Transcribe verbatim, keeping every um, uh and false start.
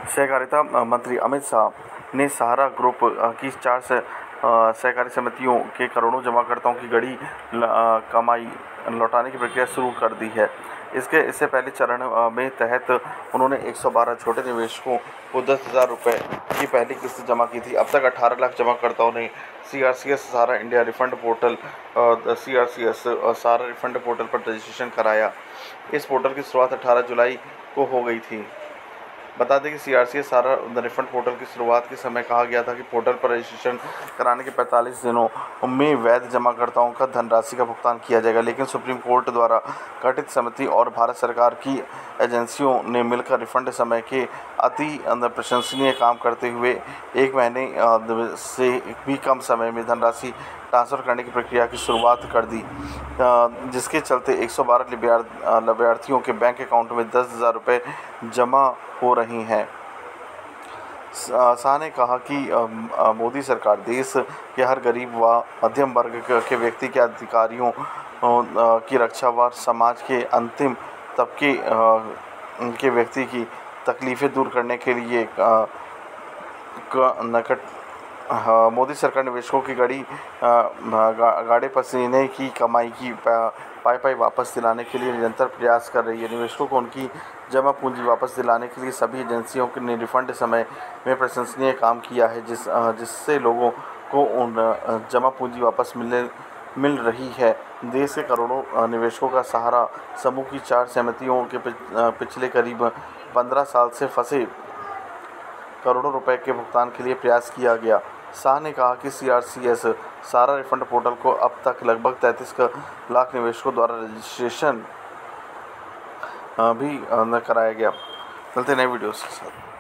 सहकारिता मंत्री अमित शाह ने सहारा ग्रुप की चार से सहकारी समितियों के करोड़ों जमाकर्ताओं की गड़ी कमाई लौटाने की प्रक्रिया शुरू कर दी है। इसके इससे पहले चरण में तहत उन्होंने एक सौ बारह छोटे निवेशकों को दस हज़ार रुपये की पहली किस्त जमा की थी। अब तक अठारह लाख जमाकर्ताओं ने C R C S Sahara India refund portal C R C S Sahara refund portal पर रजिस्ट्रेशन कराया। इस पोर्टल की शुरुआत अठारह जुलाई को हो गई थी। बता दें कि C R C S Sahara refund portal की शुरुआत के समय कहा गया था कि पोर्टल पर रजिस्ट्रेशन कराने के पैंतालीस दिनों में वैध जमाकर्ताओं का धनराशि का भुगतान किया जाएगा, लेकिन सुप्रीम कोर्ट द्वारा गठित समिति और भारत सरकार की एजेंसियों ने मिलकर रिफंड समय के अति प्रशंसनीय काम करते हुए एक महीने से भी कम समय में धनराशि ट्रांसफ़र करने की प्रक्रिया की शुरुआत कर दी, जिसके चलते एक सौ बारह लाभार्थियों के बैंक अकाउंट में दस हज़ार रुपये जमा हो रही हैं। शाह ने कहा कि मोदी सरकार देश के हर गरीब व मध्यम वर्ग के व्यक्ति के अधिकारियों की रक्षा व समाज के अंतिम तबके के व्यक्ति की तकलीफ़ें दूर करने के लिए नकट हाँ, मोदी सरकार निवेशकों की गड़ी गाढ़े पसीने की कमाई की पाई पाई वापस दिलाने के लिए निरंतर प्रयास कर रही है। निवेशकों को उनकी जमा पूंजी वापस दिलाने के लिए सभी एजेंसियों ने रिफंड समय में प्रशंसनीय काम किया है, जिस जिससे लोगों को उन जमा पूंजी वापस मिलने मिल रही है। देश के करोड़ों निवेशकों का सहारा समूह की चार समितियों के पिछले करीब पंद्रह साल से फंसे करोड़ों रुपए के भुगतान के लिए प्रयास किया गया। शाह ने कहा कि C R C S Sahara refund portal को अब तक लगभग तैंतीस लाख निवेशकों द्वारा रजिस्ट्रेशन भी कराया गया। चलते नए वीडियोस के साथ।